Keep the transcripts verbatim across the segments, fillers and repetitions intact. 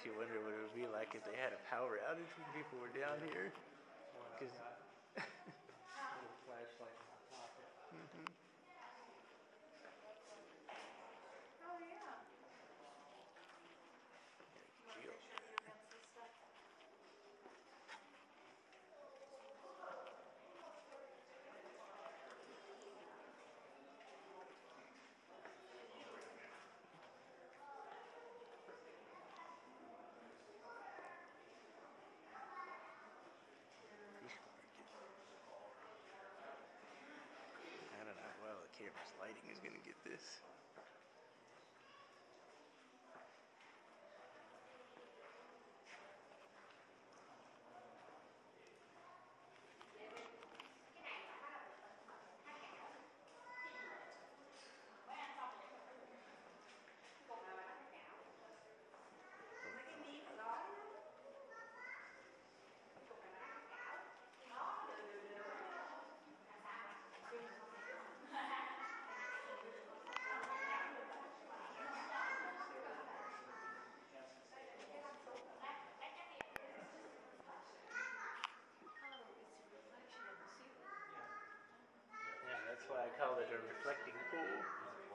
makes you wonder what it would be like if they had a power outage when people were down here. Because little flashlight in my pocket. mm-hmm. Oh yeah. Deal. Fish market. I don't know how well the camera's lighting is going to get this. Yeah, that's why I call it a reflecting pool.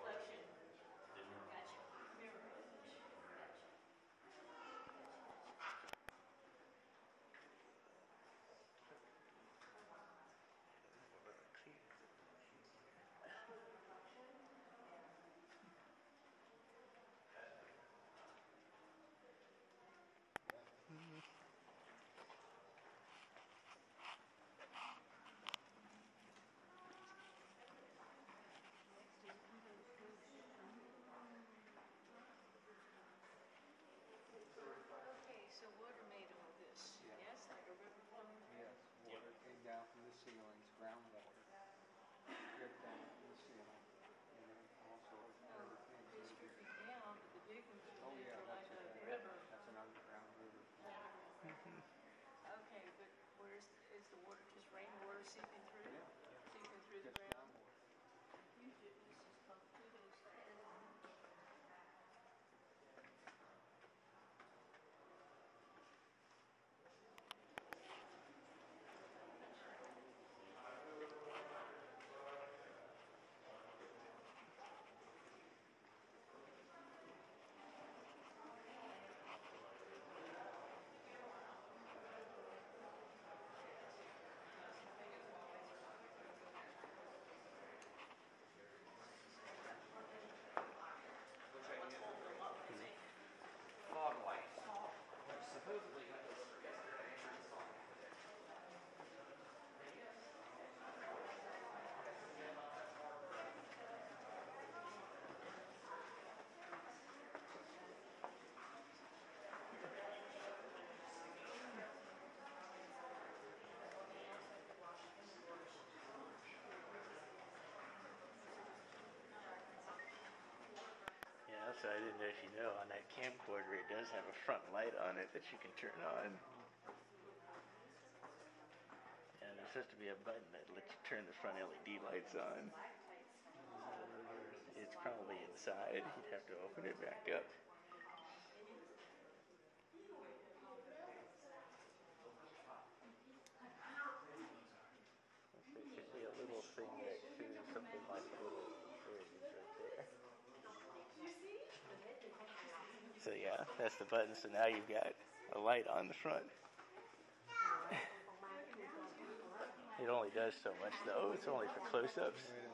Mm-hmm. Okay, so water made all this. Yeah. Yes, like a river flowing. Yes, water came down from the ceilings, groundwater, dripped down from the ceiling. And then also Oh, other things. it's that dripping down, but the big ones Oh are yeah, like that's a a river. That's an underground river. Mm-hmm. Okay, but where's is the water just rainwater seeping through? Yeah. Seeping through the Just ground. groundwater. You did this is called kudos. Fog lights, which supposedly got delivered yesterday. Yeah, also I didn't know if you know, on that camcorder it does have a front light on it that you can turn on. And there's supposed to be a button that lets you turn the front L E D lights on. It's probably inside. You'd have to open it back up. There should be a little thing that shows something like a little, there it is right there. So yeah, that's the button. So now you've got a light on the front. It only does so much though. It's only for close-ups. Wait a minute.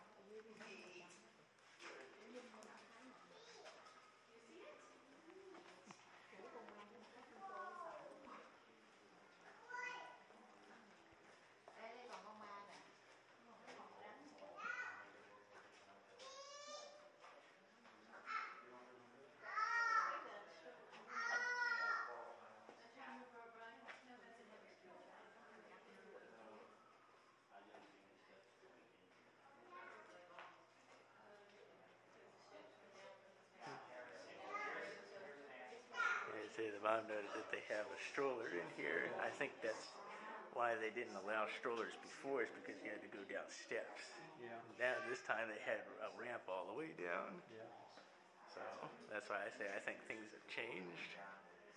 They say the mom noted that they have a stroller in here. I think that's why they didn't allow strollers before, is because you had to go down steps. Yeah. Now this time they had a ramp all the way down. Yeah. So that's why I say I think things have changed.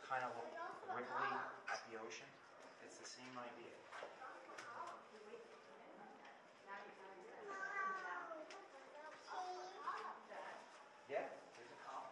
kind of look ripply at the ocean. It's the same idea. Yeah, there's a column.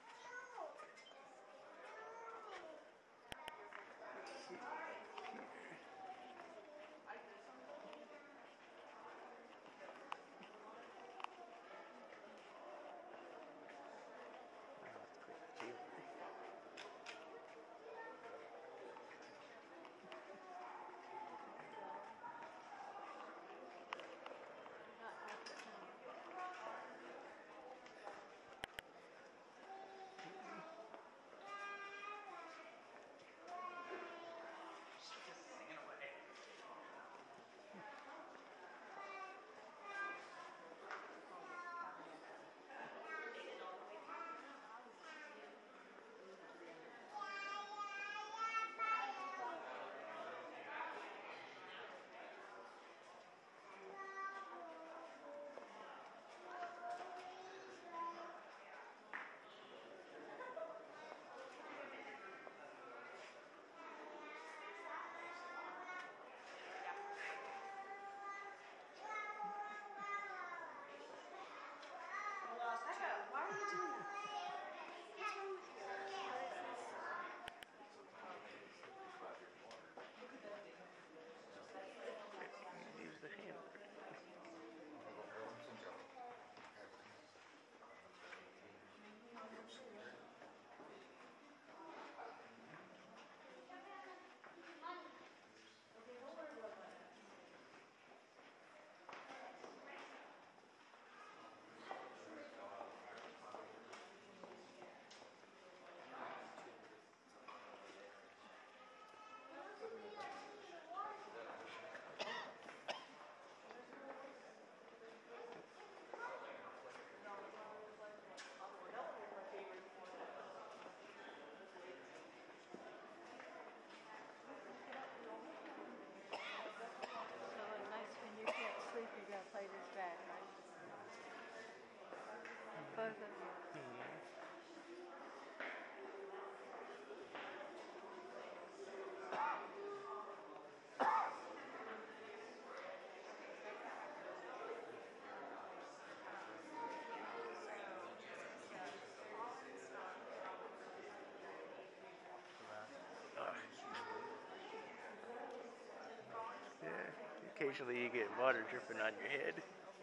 Use the hammer. So at nights when you can't sleep, you gotta play this back, right? Both of you. Yeah. Occasionally you get water dripping on your head.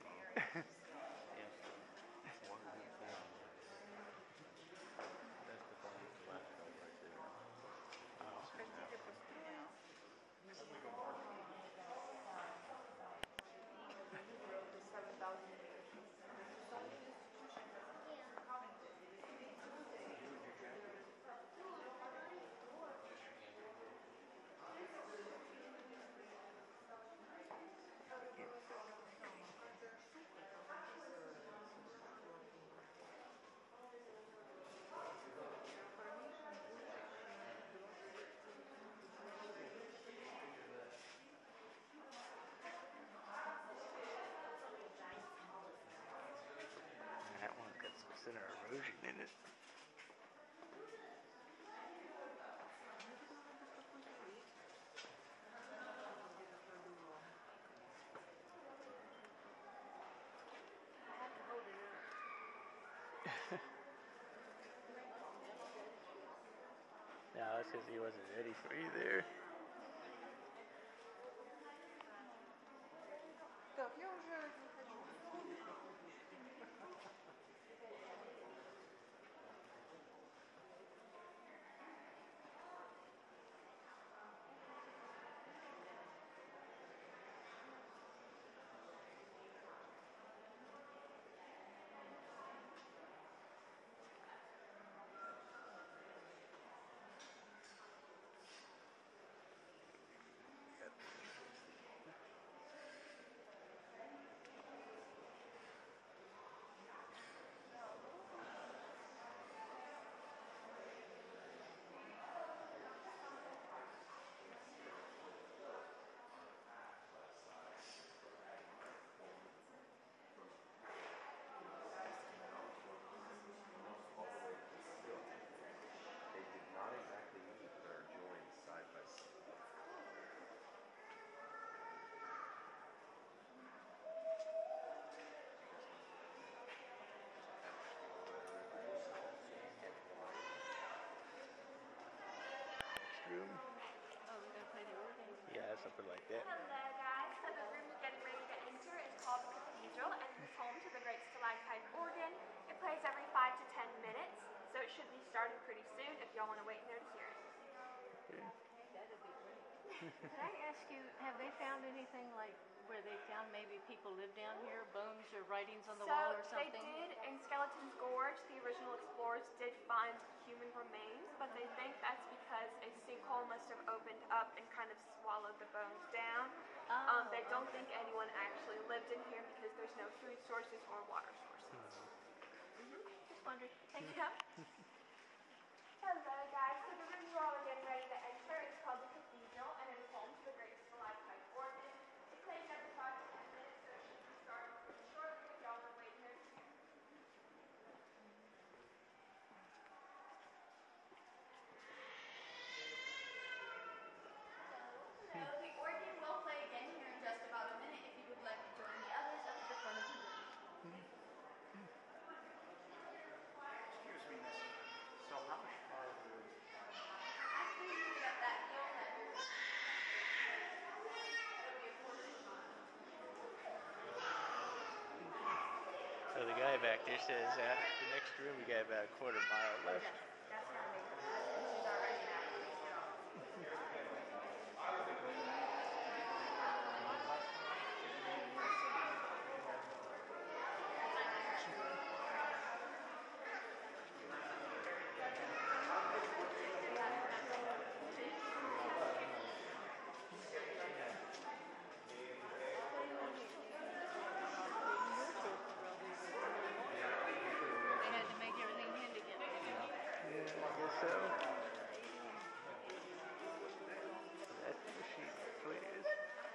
That one got some center erosion in it. No, that's because he wasn't ready for you there. Так, я уже не хочу. something like that. Hello guys, so the room you're getting ready to enter is called the Cathedral and it is home to the great stalactite organ. It plays every five to ten minutes, so it should be starting pretty soon if y'all want to wait in there to hear it. That'd be great. Can I ask you, have they found anything like where they found maybe people lived down here, bones or writings on the So wall or they something? did, in Skeleton's Gorge, the original explorers did find human remains, but they think that's because a sinkhole must have opened up and kind of swallowed the bones down. Um, they don't think anyone actually lived in here because there's no food sources or water sources. Just wondered. Thank you. Yeah. Hello guys, so the room you're all getting ready to enter is called the Cathedral and it is home to the great stalactite organ. It plays every five to ten minutes, so it should be starting pretty shortly if y'all are waiting there to hear it. Hello, the organ will play again here in just about a minute if you would like to join the others up at the front of the room. Excuse me, miss. So how much farther? After you get up that hill, then it'll be a quarter of a mile. So the guy back there says uh, the next room we got about a quarter mile left. That's gonna make it fast, and she's already now. They had to make everything hand together. Yeah, I guess so. That's the sheet, please.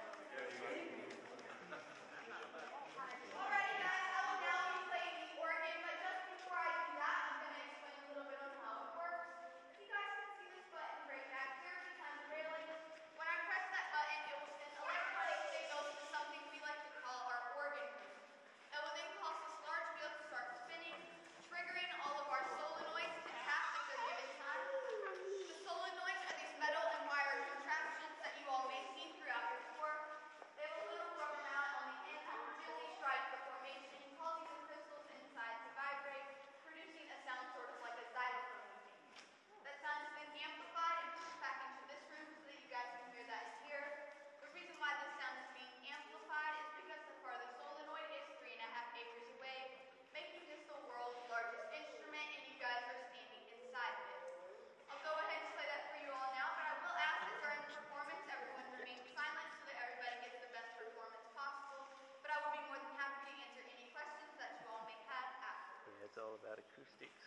Alright guys, I will now be playing the organ, but just before I do that, I'm going to explain a little bit on how it works. If you guys can see this button right back here behind the railing, when I press that button, it will send electronic signals to something we like to call our organ room. That will then cause this large wheel to start spinning, triggering all of our solenoids to tap at the given time. The solenoids are these metal and wire contraptions that you all may see throughout your tour. They have a little rubber mallet on the end that will gently strike the formation, causing the crystals inside to vibrate, producing a sound sort of like a xylophone moving. That sound is then amplified and pushed back into this room so that you guys can hear that it's here. The reason why this sound is being amplified is because the farthest solenoid is three and a half acres away, making this the world's largest instrument, and you guys are standing inside of it. I'll go ahead and play that for you all now, but I will ask that during the performance everyone remain silent so that everybody gets the best performance possible. But I will be more than happy to answer any questions that you all may have after. Yeah, it's all about acoustics.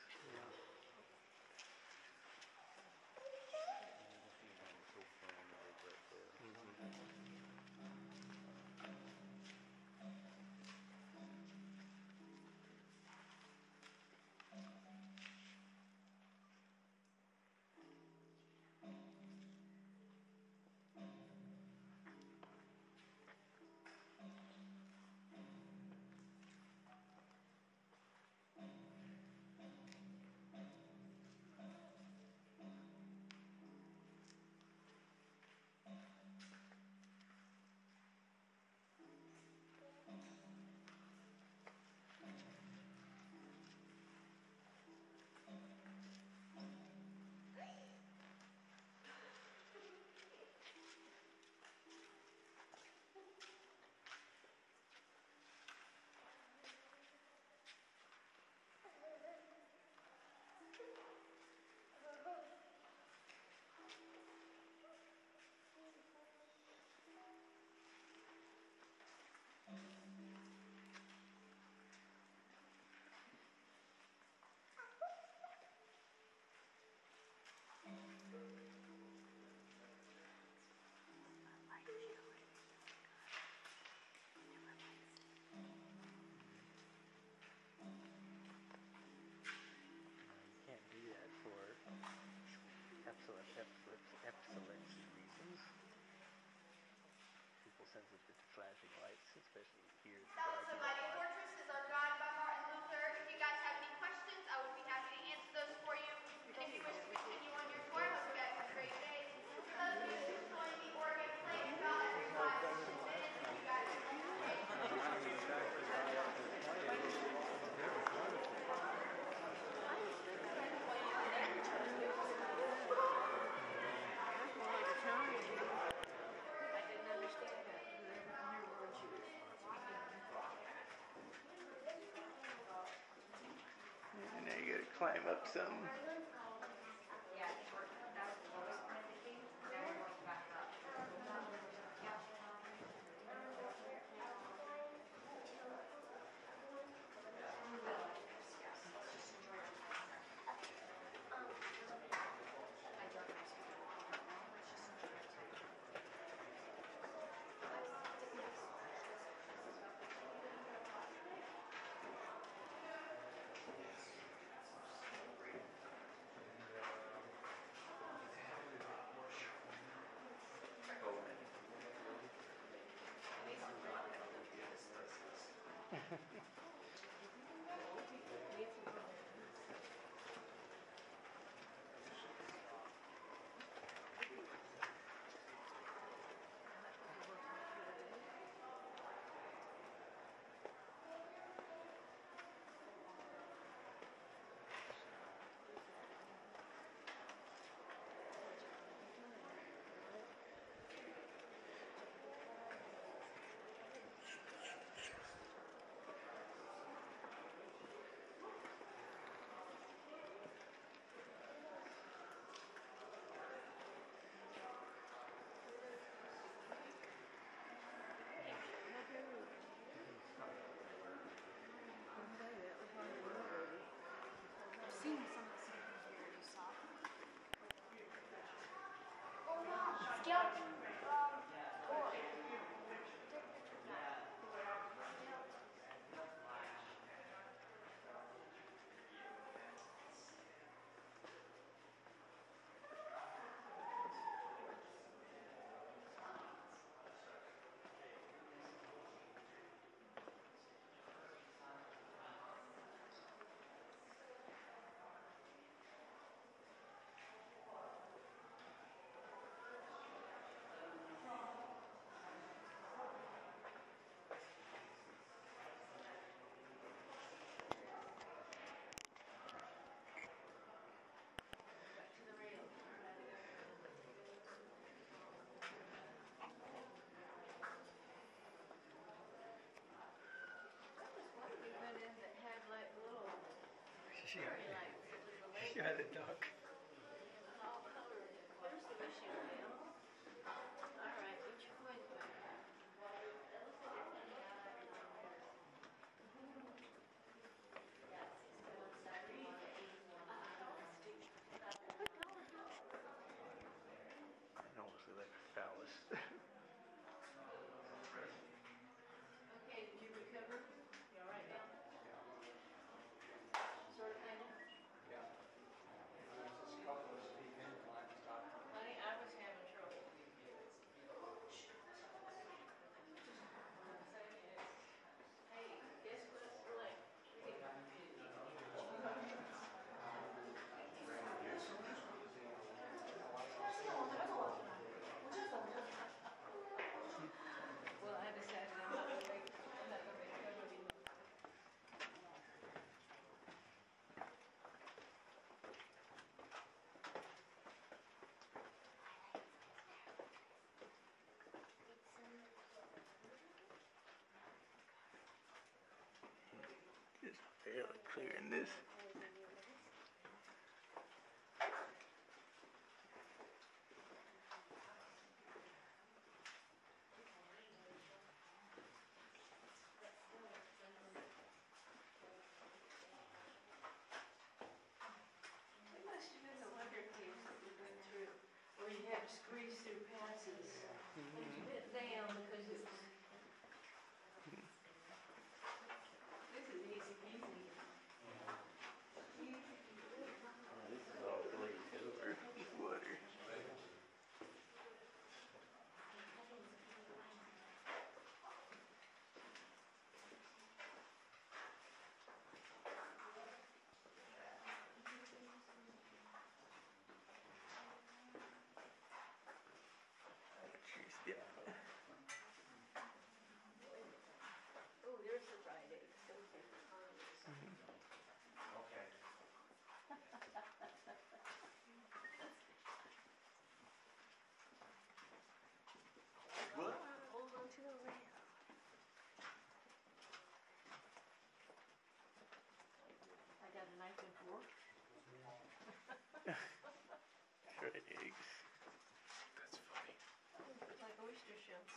sensitive to flashing lights, especially here. Sounds of Mighty Fortress is our guide by Martin Luther. If you guys have any questions, I would be happy to answer those for you. And if you wish to continue on your tour, I hope you guys have a great day. For those of you who enjoy the organ playing, climb up some. Yeah, I think we're, that was the lowest point of the cave, now we're going back up. Yeah. We will after this, yes, let's just enjoy our time here. I drove my scooter. Let's just enjoy our time. I've seen some of the same things we already saw. Skeleton, um, boy. We went in that had like little She fairy lights. It was a lake. had a duck. All colored. Where's the wishing well? All right, which one? It almost looked like a phallus. Okay, did you recover? You all right now? Sort of, kind of? Yeah. There's this couple of deep inclines top. Honey, I was having trouble. Hey, guess what? Like, well, I decided I'm not gonna make, I'm not gonna make trouble anymore. It's fairly clear in this. It must have been the wonder caves that we went through, where you had to squeeze through passes. And you bent down because it was. This is easy peasy.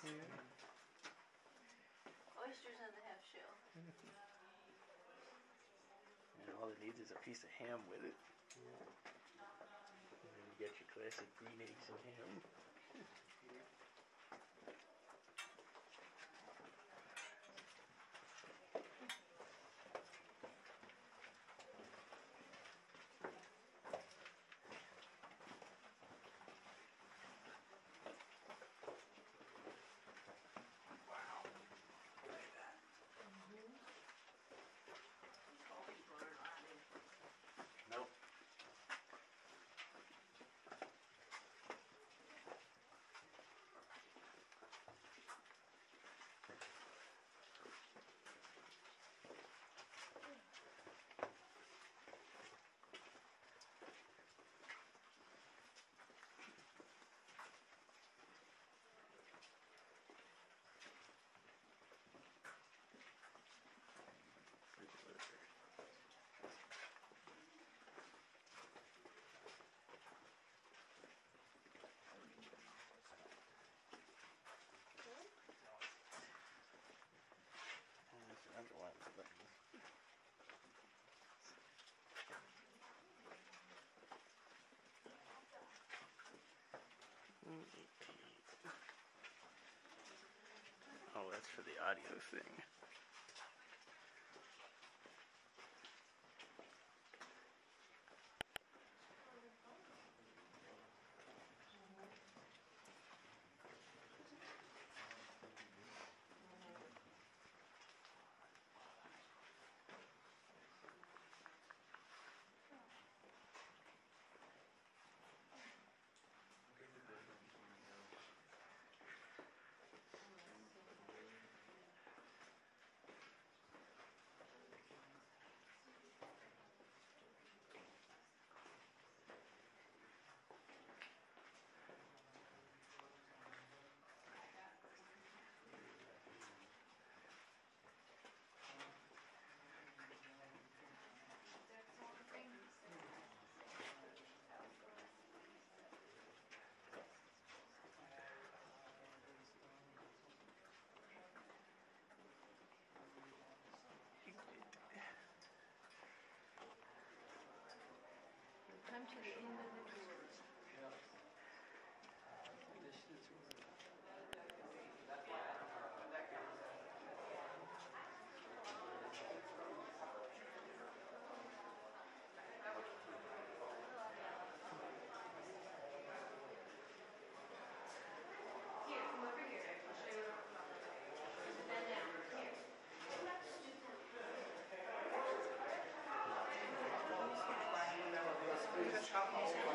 Oysters in the half shell. And all it needs is a piece of ham with it. And then you get your classic green eggs and ham. Nope. And this underline button. Oh, that's for the audio thing. Come to the end of the tour. This is Here, come over here. I'll show you what I'm talking about. Bend down. Here. There's a chocolate.